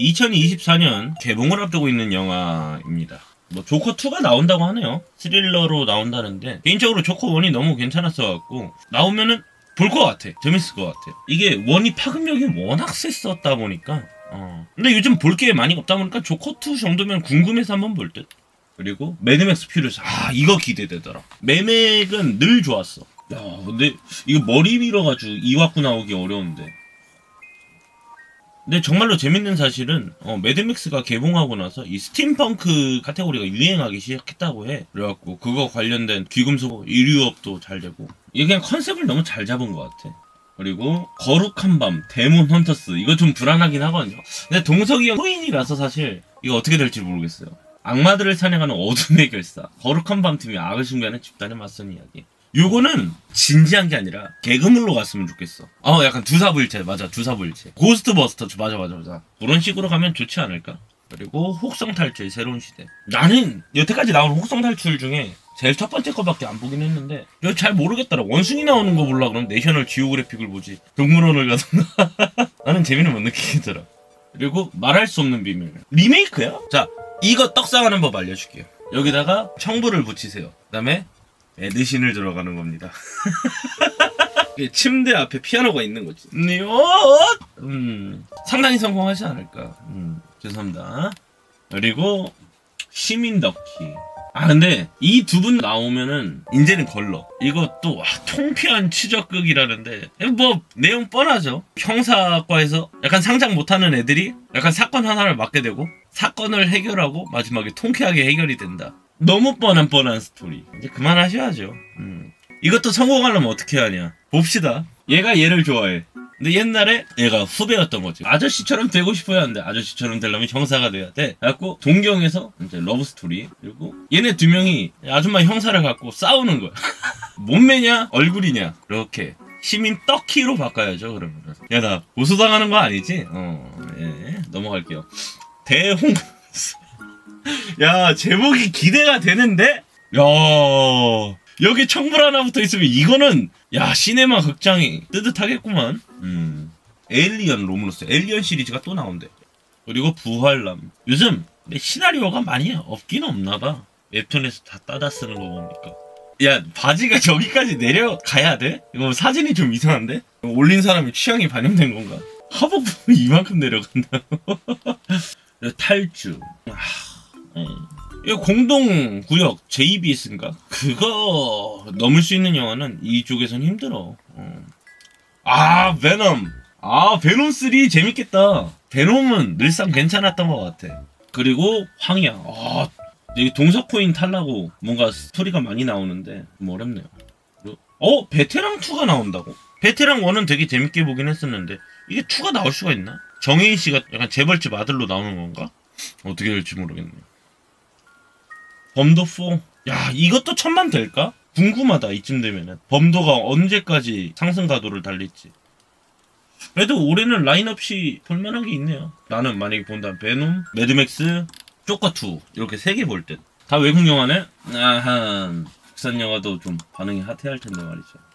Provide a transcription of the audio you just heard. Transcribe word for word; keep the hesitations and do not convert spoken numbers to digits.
이천이십사 년 개봉을 앞두고 있는 영화입니다. 뭐 조커투가 나온다고 하네요. 스릴러로 나온다는데 개인적으로 조커원이 너무 괜찮았어갖고 나오면은 볼 것 같아. 재밌을 것 같아. 이게 원이 파급력이 워낙 셌었다 보니까 어. 근데 요즘 볼 게 많이 없다 보니까 조커투 정도면 궁금해서 한번 볼 듯. 그리고 매드맥스 퓨리오스, 아 이거 기대되더라. 매맥은 늘 좋았어. 야 근데 이거 머리 밀어가지고 이와꾸 나오기 어려운데. 근데 정말로 재밌는 사실은 어, 매드맥스가 개봉하고 나서 이 스팀펑크 카테고리가 유행하기 시작했다고 해. 그래갖고 그거 관련된 귀금속 의류업도 잘 되고 이게 그냥 컨셉을 너무 잘 잡은 것 같아. 그리고 거룩한 밤, 데몬 헌터스, 이거 좀 불안하긴 하거든요. 근데 동석이 형 코인이라서 사실 이거 어떻게 될지 모르겠어요. 악마들을 사냥하는 어둠의 결사, 거룩한 밤 팀이 악을 숭배하는 집단의 맞선 이야기. 요거는 진지한 게 아니라 개그물로 갔으면 좋겠어. 어 약간 두사부일체, 맞아, 두사부일체. 고스트버스터즈, 맞아 맞아 맞아. 그런 식으로 가면 좋지 않을까? 그리고 혹성탈출 새로운 시대. 나는 여태까지 나온 혹성탈출 중에 제일 첫 번째 거밖에 안 보긴 했는데 이거 잘 모르겠더라. 원숭이 나오는 거 보려 그러면 내셔널 지오그래픽을 보지 동물원을 가던가. 나는 재미는 못 느끼겠더라. 그리고 말할 수 없는 비밀 리메이크야? 자, 이거 떡상하는 법 알려줄게요. 여기다가 청부를 붙이세요. 그 다음에 에드신을 들어가는 겁니다. 침대 앞에 피아노가 있는 거지. 음, 상당히 성공하지 않을까. 음, 죄송합니다. 그리고 시민 덕키. 아 근데 이 두 분 나오면은 이제는 걸러. 이것도 와, 통쾌한 추적극이라는데 뭐 내용 뻔하죠. 형사과에서 약간 상장 못하는 애들이 약간 사건 하나를 맡게 되고 사건을 해결하고 마지막에 통쾌하게 해결이 된다. 너무 뻔한 뻔한 스토리. 이제 그만하셔야죠. 음. 이것도 성공하려면 어떻게 하냐. 봅시다. 얘가 얘를 좋아해. 근데 옛날에 얘가 후배였던 거지. 아저씨처럼 되고 싶어야 하는데 아저씨처럼 되려면 형사가 돼야 돼. 그래갖고 동경에서 이제 러브 스토리. 그리고 얘네 두 명이 아줌마 형사를 갖고 싸우는 거야. 몸매냐 얼굴이냐. 그렇게 시민 떡키로 바꿔야죠. 그러면. 야 나 고소당하는 거 아니지? 어, 예, 넘어갈게요. 대홍. 야 제목이 기대가 되는데? 야 여기 청불 하나 붙어있으면 이거는 야 시네마 극장이 뜨뜻하겠구만. 음 에일리언 로무로스 에일리언 시리즈가 또 나온대. 그리고 부활남. 요즘 시나리오가 많이 없긴 없나봐. 웹툰에서 다 따다 쓰는 거 보니까. 야 바지가 저기까지 내려가야 돼? 이거 사진이 좀 이상한데? 올린 사람이 취향이 반영된 건가? 하복부이 이만큼 내려간다고? 탈주. 아... 음. 이거 공동구역 제이비에스인가? 그거 넘을 수 있는 영화는 이쪽에선 힘들어. 어. 아 베놈. 아 베놈 쓰리 재밌겠다. 베놈은 늘상 괜찮았던 것 같아. 그리고 황야. 아 여기 동서코인 탈라고 뭔가 스토리가 많이 나오는데 좀 어렵네요. 어 베테랑 투가 나온다고? 베테랑 원은 되게 재밌게 보긴 했었는데 이게 투가 나올 수가 있나? 정혜인씨가 약간 재벌집 아들로 나오는 건가? 어떻게 될지 모르겠네요. 범도 사. 야 이것도 천만 될까? 궁금하다. 이쯤 되면은 범도가 언제까지 상승 가도를 달릴지. 그래도 올해는 라인업이 볼만한 게 있네요. 나는 만약에 본다면 베놈, 매드맥스, 조커투 이렇게 세 개 볼 듯. 다 외국 영화네? 아하 국산 영화도 좀 반응이 핫해할 텐데 말이죠.